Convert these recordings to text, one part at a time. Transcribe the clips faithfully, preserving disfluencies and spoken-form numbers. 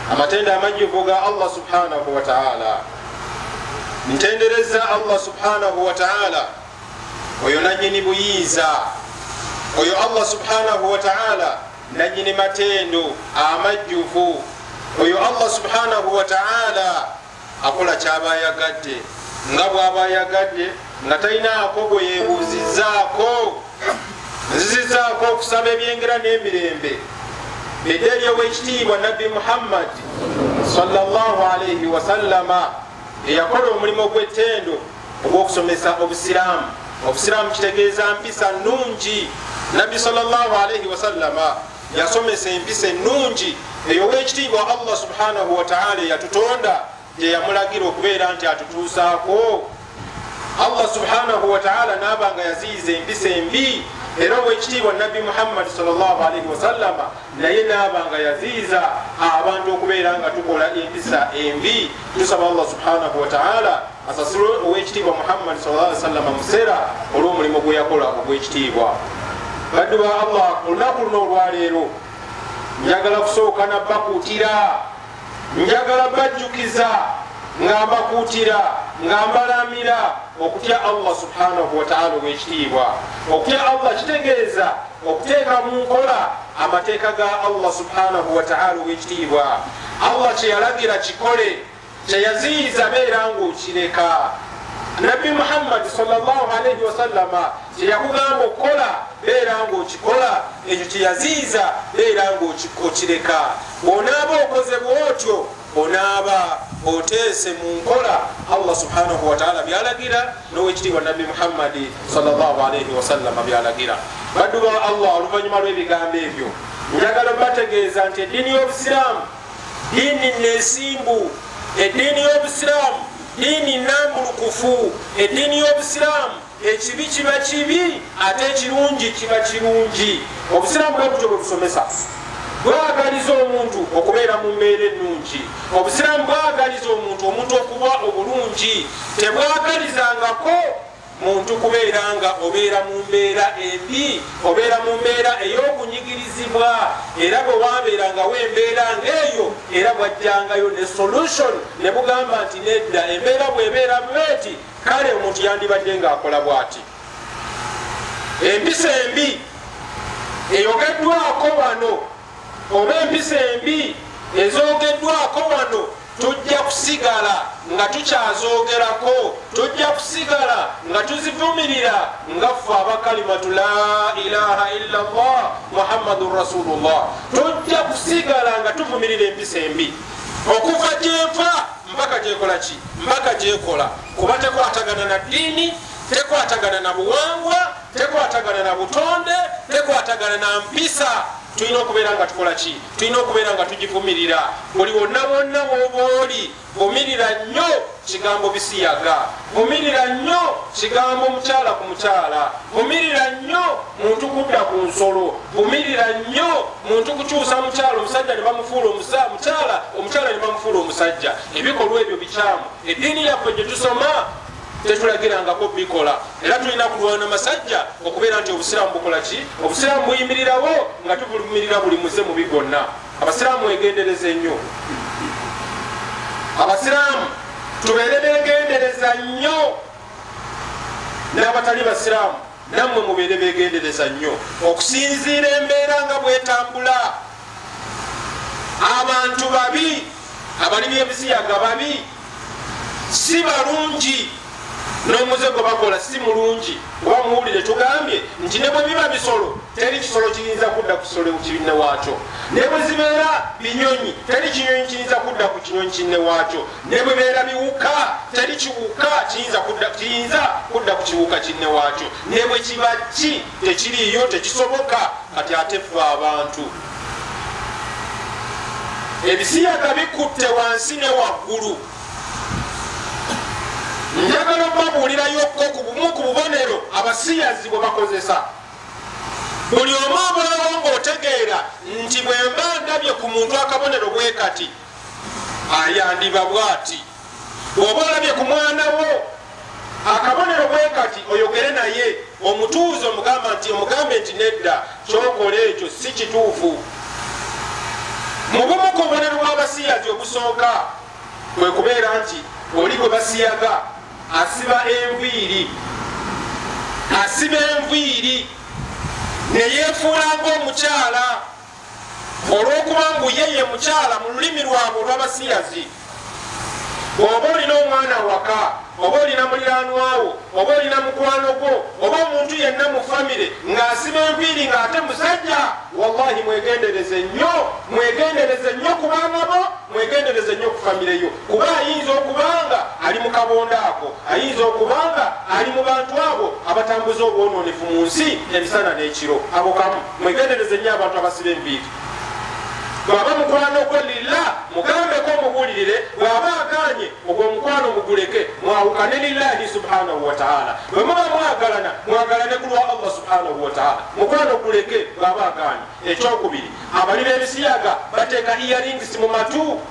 amatenda amajjuvu ga Allah subhanahu wa ta'ala. Ntendereza Allah subhanahu wa ta'ala oyo nanyini buyinza, oyo Allah subhanahu wa ta'ala nanyini matendo amajjuvu, oyo Allah subhanahu wa ta'ala akola kyaba yagadde nga bw'aba yagadde nga talinaako gwe yeebuuzizaako nzizizaako okusaba ebyengera n'emirembe edderi ow'ekitiibwa nabbi Muhammad sallallahu alayhi wa sallama eyakola omulimu gw'ettendo ogw'okusomesa obusiraamu. Obusiraamu kitegeeza mpisa nnungi. Nabbi sallallahu alayhi wa sallama yasomesa empisa ennungi eyo ow'ekitiibwa Allah subhanahu wa ta'ala yatutonda gye yamulagira okubeera nti atutuusaako. Allah subhanahu wa ta'ala n'abanga yaziyiza empisa embi, era ow'ekitiibwa nabbi Muhammad sallallahu alayhi wa sallama naye n'abanga yaziyiza abantu okubeera nga tukola empisa embi. Tusaba Allah subhanahu wa ta'ala asasule ow'ekitiibwa Muhammad sallallahu alayhi wa sallama museera olw'omulimu gwe yakola ogw'ekitiibwa. Baddu ba Allah, olunaku luno olwaleero njagala kusooka nabbakuutira, njagala bajjukiza nga mbakuutira nga mbalamira okutya Allah subhanahu wa ta'ala ow'ekitiibwa. Okutya Allah kitegeeza okuteeka mu nkola amateeka ga Allah subhanahu wa ta'ala ow'ekitiibwa. Allah kye yalagira kikole, kye yaziyiza beera ng'okireka. Nabbi Muhammad sallallahu alayhi wa sallama kye yakugamba okukola beera ng'okikola, ekyo kye yaziyiza beera ng'okireka. Bw'onaaba okoze bw'otyo onaaba oteese mu nkola Allah subhanahu wa ta'ala byalagira n'owekitiibwa nabbi Muhammad sallallahu alayhi wa sallama byalagira. Baddu ba Allah, oluvannyuma lw'ebigambo ebyo njagala bategeeza nti eddiini y'obusiraamu diini neesimbu, eddiini y'obusiraamu diini nambulukufu, eddiini y'obusiraamu ekibi kiba kibi ate ekirungi kiba kirungi. Obusiraamu bwe butyo bwe busomesa, bwagaliza omuntu okubeera mu mbeera ennungi. Obusiraamu bwagaliza omuntu omuntu okuba obulungi, tebwagalizangako muntu kubeera nga obeera mu mbeera embi, obeera mu mbeera ey'okunyigirizibwa. Era bwe wabeeranga w'embeera ng'eyo era bwajjangayo ne solution ne bugamba nti nedda embeera bw'ebeera bweti kale omuntu yandibadde ng'akola bw'ati. Empisa embi eyogeddwako wano oba empisa embi ezoogeddwako wano tujja kusigala nga tukyazoogerako, tujja kusigala nga tuzivumirira nga ffe abakalimatu la ilaha illa Allah muhammadun rasulullah. Tujja kusigala nga tuvumirira empisa embi okuva gyeva mpaka gyekola ki, mpaka gyekola, kuba tekwatagana na ddiini, tekwatagana na buwangwa, tekwatagana na butonde, tekwatagana na mpisa. Tulina okubeera nga tukola ki? Tulina okubeera nga tugivumirira. Buli wonna wonna bw'oba oli, vumirira nnyo kigambo bisiyaga, vumirira nnyo kigambo mukyala ku mukyala, vumirira nnyo muntu kudda ku nsolo, vumirira nnyo muntu kukyusa mukyala omusajja ne bamufuula omukyala, omukyala ne bamufuula omusajja. Ebikolwa ebyo bikyamu. Eddiini yaffe gye tusoma tetulagirangako bikola, era tulina kulwana masajja okubeera nti obusiraamu bukola ki? Obusiraamu buyimirirawo nga tuvumirira buli muze mubi gonna. Abasiraamu mwegendereze nnyo, abasiraamu tubeere begendereza nnyo, n'abatali basiraamu nammwe mubeere begendereza nnyo okusinziira embeera nga bwetambula. Abantu babi, abalimi ebisiyaga babi, si balungi, n'omuze gwe bakola si mulungi. Oba muwulire tugambye nti ne bwe biba bisolo teri kisolo kiyinza kudda ku kisolo kinne waakyo, ne bwe zibeera binyonyi teri kinyonyi kiyinza kudda ku kinyonyi kinne waakyo, ne bwe beera biwuka teri kiwuka kiyinza kudda ku kiwuka kinne waakyo, ne bwe kiba ki tekiriiyo tekisoboka. Kati ate ffe abantu ebisiyaga bikutte wansi ne waggulu. Njagala babuulirayoko ku bumu ku bubonero abasiyazi bwe bakozesa. Buli omu abulawo ng'otegeera nti bwe mba ndabye ku muntu akabonero bwe kati ayandiba bw'ati. Bw'oba olabye ku mwana wo akabonero bwe kati oyogere naye omutuuze omugamba nti omugambe nti nedda kyokola ekyo si kituufu. Mu bumu ku bubonero bw'abasiyazi obusiyazi obusooka kwe kubeera nti oli gwe basiyaga asiba enviiri asiba enviiri neyeefuula ng'omukyala olw'okuba ngu ye ye mukyala mu lulimi lwabwe olw'abasiyazi. Oba olina omwana waka, oba olina muliraanwawo, oba olina mukwano gwo, oba omuntu yenna mu famire ng'asiba enviiri ng'ate musajja, wallahi mwegendereze nnyo, mwegendereze nnyo ku baana bo, mwegendereze nnyo ku famire yo, kuba ayinza okubanga ali mu kabonda ako, ayinza okubanga ali mu bantu abo abatambuza obwonoonefu mu nsi emisana n'ekiro. Abo kamu mwegendereze nnyo abantu abasiba enviiri. Bwaba mukwano gwe lillah mugambeko omubulirire, bwaba aganye ogwo omukwano muguleke, mwawukane lillahi subhanahu wa ta'ala. Bwe muba mwagalana mwagalane ku lwa Allah subhanahu wa ta'ala, mukwano guleke bwaba aganye. Ekyokubiri, abali b'ebisiyaga bateeka earrings mu matu,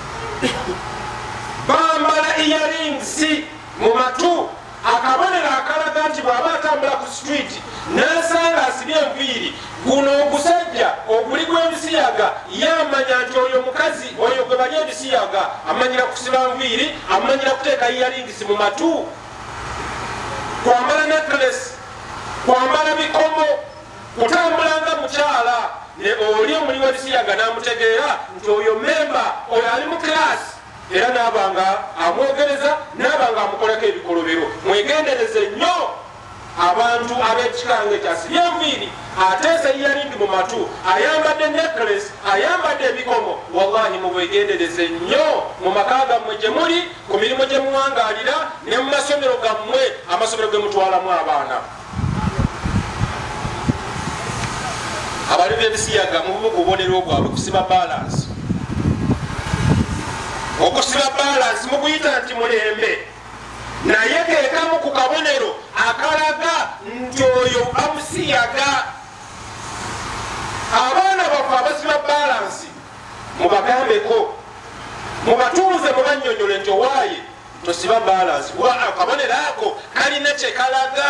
bambala earrings mu matu. Akabonero akalaga nti bw'aba atambula ku street n'asanga asibye enviiri, guno ogusajja oguli gw'ebisiyaga yamanya nti oyo mukazi oyo gwe bali ebisiyaga amanyira kusiba nviiri, amanyira kuteeka earrings mu matu, kwambala necklace, kwambala bikomo, kutambula nga mukyala. Ne oli omuli w'ebisiyaga n'amutegeera nti oyo memba, oyo ali mu class, era n'abanga amwogereza n'abanga amukolako ebikolobero. Mwegendereze nnyo abantu ab'ekikange kyasibye enviiri, ateesa earring mu matu, ayambadde necklace, ayambadde ebikomo. Wallahi mubwegendereze nnyo mu maka gammwe gye muli, ku mirimu gye muwangaalira, ne mu masomero gammwe, amasomero ge mutwalamu abaana. Abali b'ebisiyaga mu bubonero bwabwe kusiba balance. Okusiba balance mukuyita nti mulembe, naye keekamu ku kabonero akalaga nti oyo amusiyaga. Abaana bafe abasiba balance mubagambeko, mubatuuze mubannyonnyole nti owaaye tosiba balance, akabonero ako kalina kye kalaga.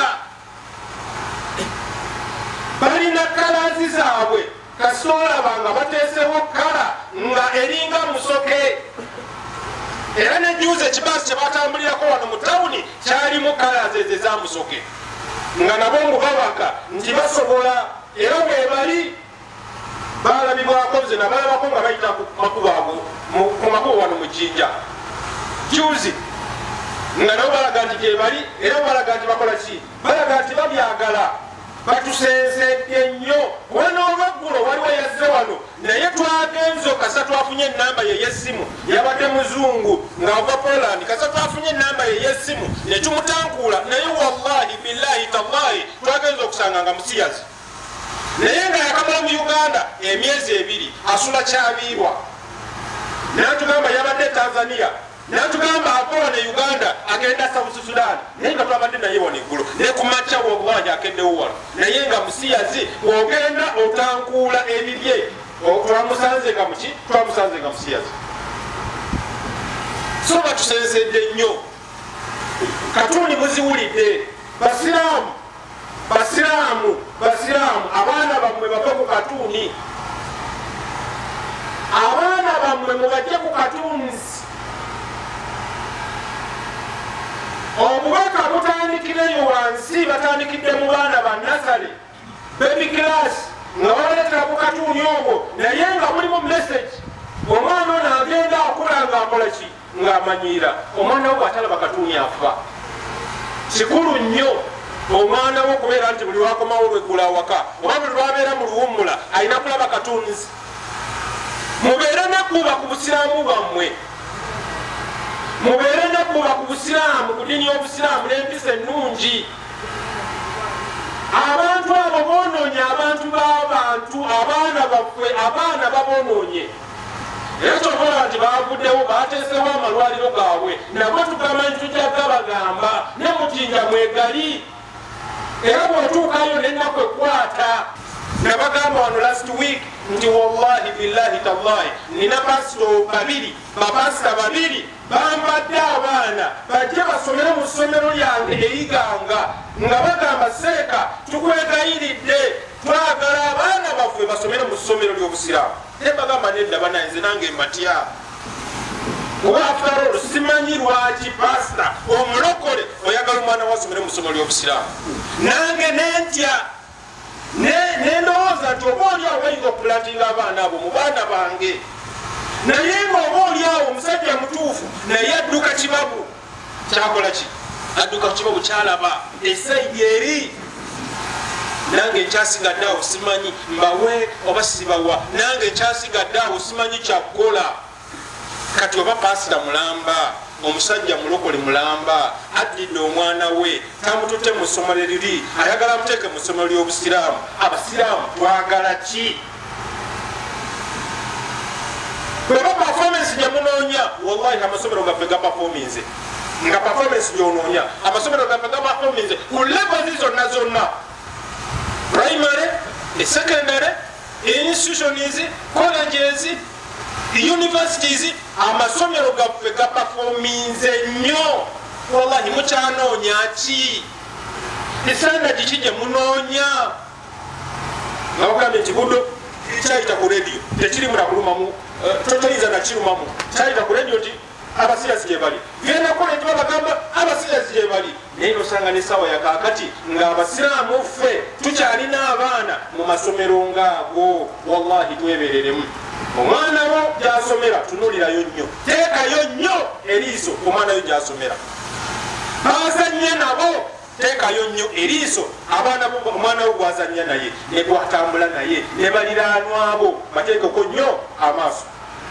Balina kalazi zaabwe, kasoolabanga bateesewo kala nga eringa musoke. Era nejuuza ekibaasi kye batambulirako wano mu tawuni kyalimu kala ze ezamusoke, nga nabo ngu babaka nti basobola, era bwe bali balabibwako ze nabalabako nga bayita ku makubo wano mu Jinja juuzi, nga nabo balaga nti gye bali, era balaga nti bakola ki, balaga nti babyagala. Batusensedde nnyo. Wano olweggulo waliwo yazze wano, naye twagenze kasa twafunye ennamba ye y'essimu, yabadde muzungu ng'ava Poland, kasa twafunye ennamba ye y'essimu ne tumutankuula, naye wallahi billahi tallahi twagenze okusanga nga musiyazi, naye nga yakamala mu Uganda emyezi ebiri asula kyabiirwa, n'atugamba yabadde Tanzania, n'atugamba akola ne Uganda agenda South Sudan, naye nga twabadde naye wano eggulo ne ku makya wallahi akeddewo wano, naye nga musiyazi ogenda otankuula ebibye. Twamusanze nga muki? Twamusanze nga musiyazi. So batusensedde nnyo, katuni muziwulidde. Basiraamu, basiraamu, basiraamu, abaana bammwe bave ku katuni, abaana bammwe mubajje ku katunzi. Obubaka butandikireyo wansi, batandikidde mu baana ba nasale, baby class, nga baleetera ku katuni ogwo, naye nga mulimu message. Omwana ono agenda akula ng'akola ki? Ng'amanyiira. Omwana wo bw'atalaba katuni afa. Kikulu nnyo omwana wo okubeera nti buli wakomawo lweggula awaka, oba buli lwabeera mu luwummula alina kulaba katunzi. Mubeere nakkuba ku busiraamu bwammwe, mubeere nakkuba ku busiraamu, ku ddiini y'obusiraamu n'empisa ennungi. Abantu abo boonoonye abantu b'abantu, abaana baffe, abaana baboonoonye. Era kyobola nti baavuddewo baateesewo amalwaliro gaabwe, nabo tugamba nti tujja gabagamba ne Mujinja mwegali. Era bw'otuukayo n'ennaku ekwata, nabagamba wano last week nti wallahi billahi tallahi nina pasito babiri, bapasita babiri bambadde abaana bajje basomere mu ssomero lyange eyiganga, nga bagamba seeka tukwegayiridde, twagala abaana baffe basomere mu ssomero ly'obusiraamu. Ne bagamba nedda banaye nze nange mbatya, kuba after simanyi lwaki pasita omulokole oyagala omwana wasomere mu ssomo ly'obusiraamu nange nentya nendowooza nti oba oliawo bayinza okupulatinga abaana abo mu baana bange naye nga oba oliawo omusajja mutuufu naye adduka kibabu kyakola ki adduka kibabu kyalaba esaidi eri nange nkyasigadde awo simanyi mbawe oba sibawa nange nkyasigadde awo simanyi kyakukola kati oba pasita mulamba omusajja mulokole mulamba addidde omwana we tamututte mu ssomero liri ayagala muteeke mu ssomero ly'obusiraamu abasiraamu twagala ki bweba performance gyemunoonya wallahi amasomero gaffe ga performinze nga performance gyonoonya amasomero gaffe ga performinze ku levels zonna zonna primary secondary institutions colleges universities amasomero gaffe ga performinze nnyo wallahi mukyanoonya ki esandagi ki gye munoonya ngakugambye nti buddo kyayita ku radio tekirimu nakulumamu totoyiza nakirumamu kyayita ku radio nti abasirasi gye bali byenakola nti babagamba abasirasi gye bali naye nosanga nesawa yakakati nga abasiraamu ffe tukyalina abaana mu masomero ngaago wallahi twebereremu omwana wo gyasomera tunulirayo nnyo teekayo nnyo eriiso omwana yo gyasomera bazanye nabo teekayo nnyo eriiso abaana omwana wo gwazanya naye negwatambula naye ne baliraanwabo bateekeko nnyo amaaso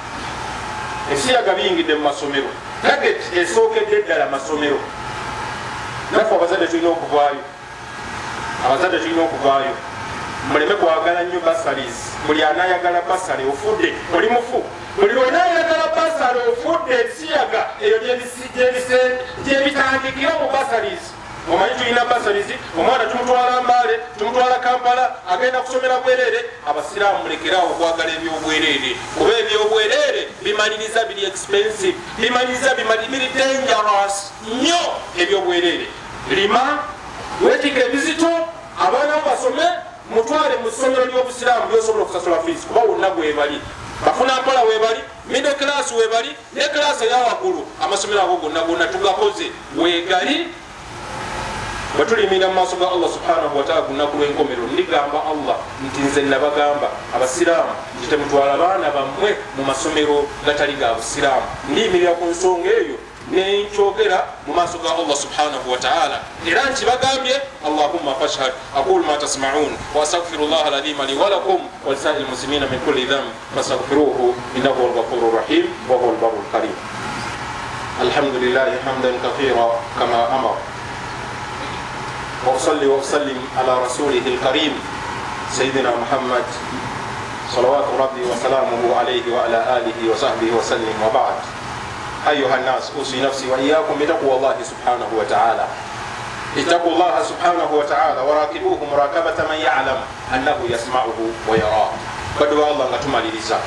esiyaga biyingidde mu masomero target esookedde ddala masomero naffe abazadde tulina okuvaayo abazadde tulina okuvaayo muleme kwagala nnyo basalis buli anayagala basale ofudde oli mufu buli lwenayagala basale ofudde esiyaga eyo gyebitandikira mu basalis omanyi tulina basalis omwana tumutwala Mbale tumutwala Kampala agenda kusomera bwerere abasiraamu mulekerawo okwagala ebyobwerere kuba ebyobwerere bimaliriza biri expensive bimaliriza biri dangerous nnyo ebyobwerere lima wetika ebizito abaana bo basome mutwale mu ssomero ly'obusiraamu byosobola okusasula fees kuba wonna gwebali bafuna mpola webali middle class webali ne class eyawaggulu amasomero ago gonna gonna tugakoze wegali batulimira mu maaso ga Allah subhanahu wa ta'ala ku lunaku lw'enkomero ndigamba Allah nti nze nabagamba abasiraamu nti temutwala baana bammwe mu masomero gatali ga busiraamu ndiyimirira ku nsonga eyo nenkyogera mu maaso ga Allah subhanahu wa ta'ala era nkibagambye Allahumma fashhad aqulu ma tasma'un wa astaghfirullah al-azim li wa lakum wa lisa'il muslimina min kulli dhanb fastaghfiruhu innahu huwal ghafurur rahim wa huwal barrul karim alhamdulillah hamdan kathira kama amara wa usalli wa usallim ala rasulih al-karim sayyidina Muhammad salawatu rabbi wa salamuhu alayhi wa ala alihi wa sahbihi wa sallim wa ba'd. أيها الناس أوصي نفسي وإياكم بتقوى الله سبحانه وتعالى اتقوا الله سبحانه وتعالى وراقبوه مراقبة من يعلم أنه يسمعه ويراه بدوا الله ngatumaliriza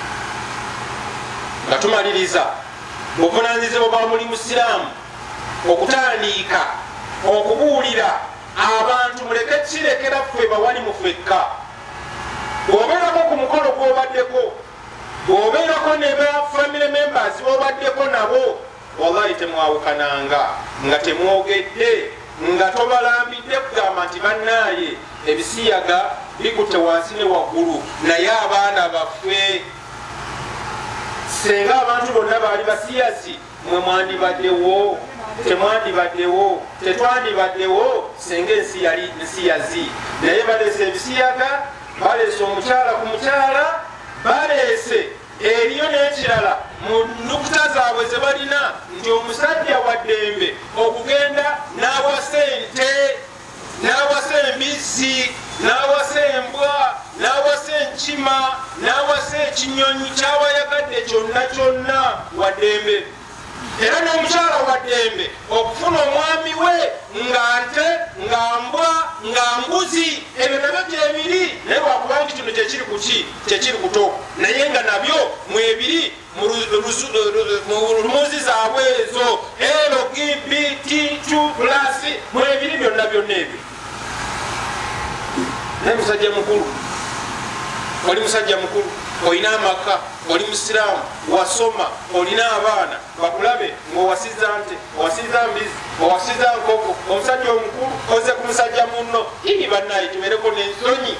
ngatumaliriza buvunaanyizibwa bwa buli musiraamu okutandika okubuulira abantu muleke kirekera ffe bawali mufekka bw'obeerako ku mukolo gw'obaddeko bw'obeerako ne ba family members bobaddeko nabo wallahi temwawukananga nga temwogedde nga tobalambidde kugamba nti bannaaye ebisiyaga bikutte wansi ne waggulu naye abaana baffe senga abantu bonna baali basiyasi mwe mwandibaddewo temwandibaddewo tetwandibaddewo senga ensi yali nsiyazi naye baleese ebisiyaga baleese omukyala ku mukyala baleese eriyo n'ekirala mu nukuta zaabwe ze balina nti omusajja wa ddembe okugenda n'awasa ente n'awasa embizzi n'awasa embwa n'awasa enkima n'awasa ekinyonyi kyawayagadde kyonna kyonna wa ddembe era n'omukyala wa ddembe okufuna omwami we nga nte nga mbwa nga mbuzi ebyo nabyo gyebiri naye wakubanga kino kyekiri kuki kyekiri kuto naye nga nabyo mwebiri mu lumuzi zaabwe ezo L G B T two plus mwebiri byonna byonna ebyo naye musajja mukulu oli musajja mukulu olina amaka oli musiraamu wasoma olina abaana bakulabe ngaowasiza nte owasiza mbizi owasiza nkoko omusajja omukulu oze ku musajja munno ini bannaye tubereko n'ensonyi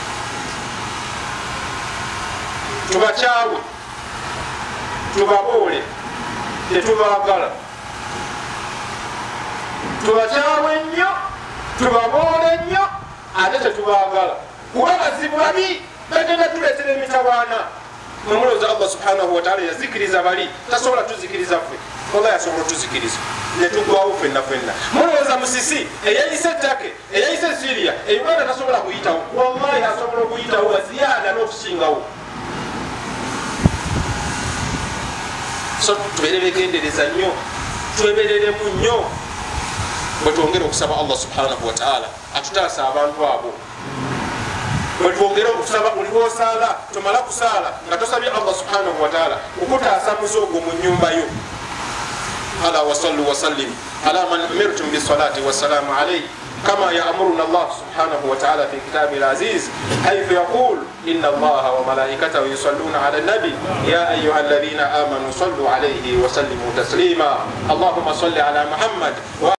tubakyawe tubaboole tetubaagala tubakyawe nnyo tubaboole nnyo ate tetubaagala kuba bazibu babi bagenda tuleetera emitawaana mwemuloza Allah subhanahu wataala yazikiriza bali tasobola tuzikiriza ffe oba yasobola tuzikiriza netugwawo fenna fenna mulowooza musisi eyayise ettake eyayise Syria euganda tasobola kuyitawo wallahi asobola okuyitawo waziyada n'okusingawo so tubeere begendereza nnyo twebereremu nnyo bwe twongera okusaba Allah subhanahu wataala atutaasa abantu abo bwe twongera okusaba olibwosaala tomala kusaala nga tosabye Allah subhanahu wataala okutaasa muzogo mu nnyumba yo ala wasallu wasallim ala man umirtum bisalati wassalamu alayhi كما يأمرنا الله سبحانه وتعالى في كتابه العزيز حيث يقول إن الله وملائكته يصلون على النبي يا أيها الذين آمنوا صلوا عليه وسلموا تسليما اللهم صل على محمد